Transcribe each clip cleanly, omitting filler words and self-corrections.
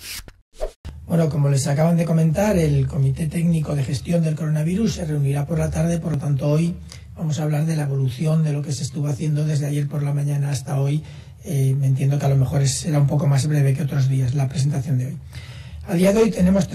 Bueno, como les acaban de comentar, el Comité Técnico de Gestión del Coronavirus se reunirá por la tarde, por lo tanto hoy vamos a hablar de la evolución de lo que se estuvo haciendo desde ayer por la mañana hasta hoy. Me entiendo que a lo mejor será un poco más breve que otros días la presentación de hoy. A día de hoy tenemos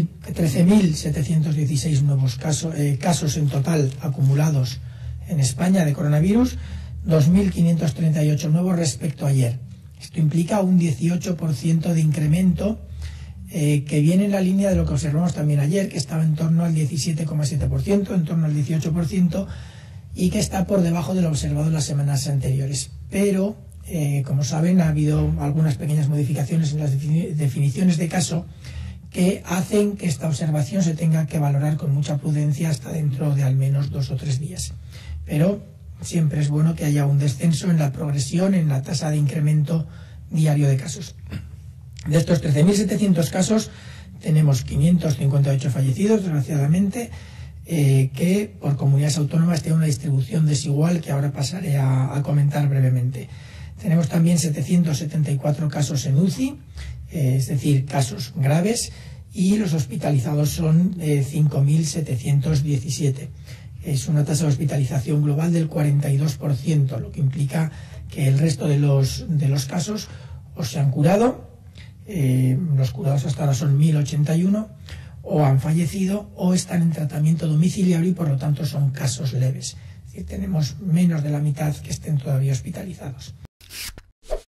13.716 nuevos casos en total acumulados en España de coronavirus, 2.538 nuevos respecto a ayer. Esto implica un 18% de incremento que viene en la línea de lo que observamos también ayer, que estaba en torno al 17,7%, en torno al 18%, y que está por debajo de lo observado en las semanas anteriores. Pero, como saben, ha habido algunas pequeñas modificaciones en las definiciones de caso que hacen que esta observación se tenga que valorar con mucha prudencia hasta dentro de al menos 2 o 3 días. Pero siempre es bueno que haya un descenso en la progresión, en la tasa de incremento diario de casos. De estos 13.700 casos, tenemos 558 fallecidos, desgraciadamente, que por comunidades autónomas tienen una distribución desigual que ahora pasaré a comentar brevemente. Tenemos también 774 casos en UCI, es decir, casos graves, y los hospitalizados son 5.717. Es una tasa de hospitalización global del 42%, lo que implica que el resto de los casos o se han curado, los curados hasta ahora son 1.081, o han fallecido o están en tratamiento domiciliario y por lo tanto son casos leves. Es decir, tenemos menos de la mitad que estén todavía hospitalizados.